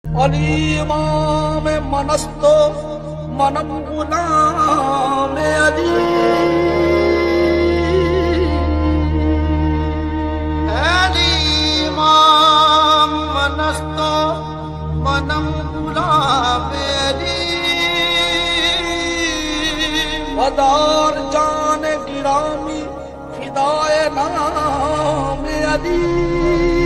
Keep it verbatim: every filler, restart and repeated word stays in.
अली इमाम मनस्तो मनम गुलाम अली। अली इमाम मनस्तो मनम गुलाम अली। वदार जान गिरामी फिदाए नाम अली।